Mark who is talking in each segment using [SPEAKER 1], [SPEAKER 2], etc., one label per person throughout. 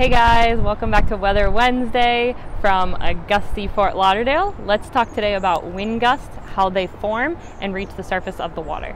[SPEAKER 1] Hey guys, welcome back to Weather Wednesday from a gusty Fort Lauderdale. Let's talk today about wind gusts, how they form and reach the surface of the water.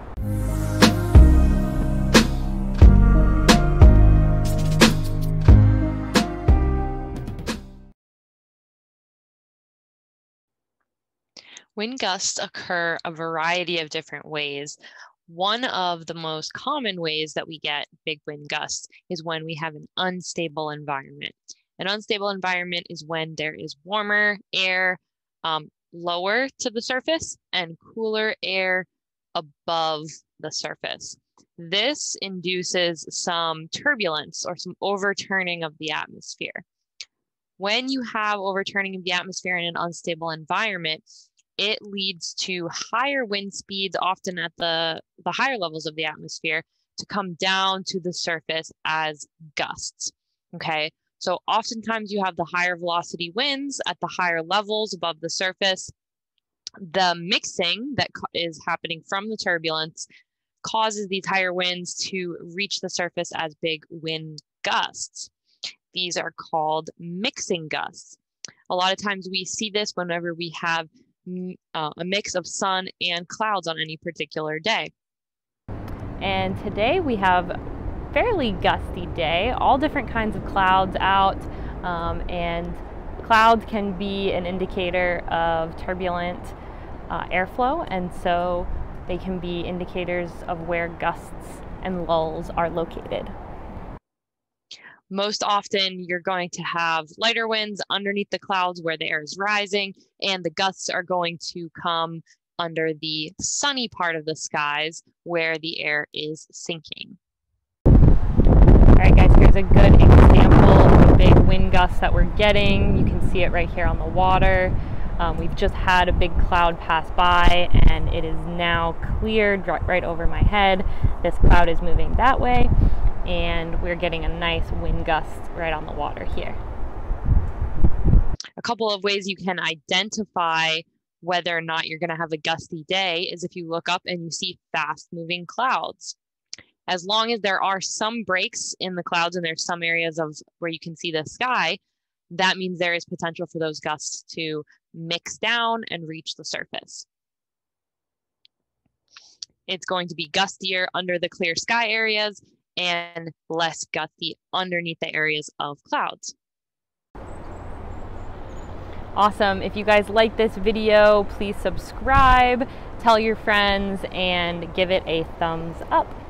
[SPEAKER 2] Wind gusts occur a variety of different ways. One of the most common ways that we get big wind gusts is when we have an unstable environment. An unstable environment is when there is warmer air lower to the surface and cooler air above the surface. This induces some turbulence or some overturning of the atmosphere. When you have overturning of the atmosphere in an unstable environment, it leads to higher wind speeds, often at the higher levels of the atmosphere, to come down to the surface as gusts. Okay, so oftentimes you have the higher velocity winds at the higher levels above the surface. The mixing that is happening from the turbulence causes these higher winds to reach the surface as big wind gusts. These are called mixing gusts. A lot of times we see this whenever we have a mix of sun and clouds on any particular day.
[SPEAKER 1] And today we have a fairly gusty day, all different kinds of clouds out, and clouds can be an indicator of turbulent airflow, and so they can be indicators of where gusts and lulls are located.
[SPEAKER 2] Most often you're going to have lighter winds underneath the clouds where the air is rising, and the gusts are going to come under the sunny part of the skies where the air is sinking.
[SPEAKER 1] All right guys, here's a good example of a big wind gust that we're getting. You can see it right here on the water. We've just had a big cloud pass by and it is now cleared right over my head. This cloud is moving that way, and we're getting a nice wind gust right on the water here.
[SPEAKER 2] A couple of ways you can identify whether or not you're going to have a gusty day is if you look up and you see fast moving clouds. As long as there are some breaks in the clouds and there's some areas of where you can see the sky, that means there is potential for those gusts to mix down and reach the surface. It's going to be gustier under the clear sky areas and less gusty underneath the areas of clouds.
[SPEAKER 1] Awesome. If you guys like this video, please subscribe, tell your friends, and give it a thumbs up.